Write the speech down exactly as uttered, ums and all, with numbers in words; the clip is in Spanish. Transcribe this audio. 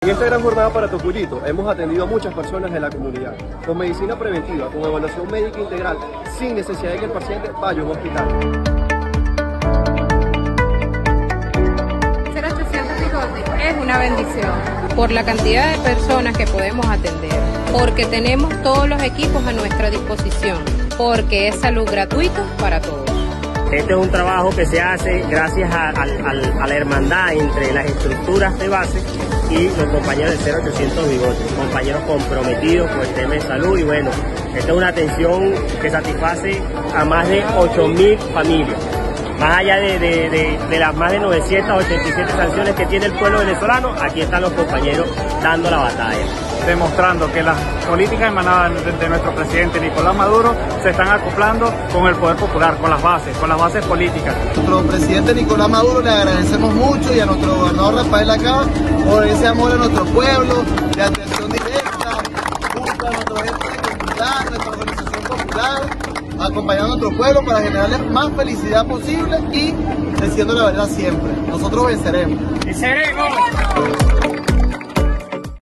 En esta gran jornada para Tocuyito hemos atendido a muchas personas de la comunidad, con medicina preventiva, con evaluación médica integral, sin necesidad de que el paciente vaya a un hospital. cero ochocientos Bigote es una bendición por la cantidad de personas que podemos atender, porque tenemos todos los equipos a nuestra disposición, porque es salud gratuita para todos. Este es un trabajo que se hace gracias a, a, a la hermandad entre las estructuras de base y los compañeros del cero ochocientos Bigote, compañeros comprometidos con el tema de salud. Y bueno, esta es una atención que satisface a más de ocho mil familias, más allá de, de, de, de las más de novecientas ochenta y siete sanciones que tiene el pueblo venezolano. Aquí están los compañeros dando la batalla, demostrando que las políticas emanadas de, de nuestro presidente Nicolás Maduro se están acoplando con el poder popular, con las bases, con las bases políticas. Nuestro presidente Nicolás Maduro le agradecemos mucho, y a nuestro gobernador Rafael Acá por ese amor a nuestro pueblo, de atención directa, junto a nuestro gente popular, nuestra organización popular, acompañando a nuestro pueblo para generarles más felicidad posible y diciendo la verdad siempre. Nosotros venceremos. ¡Venceremos!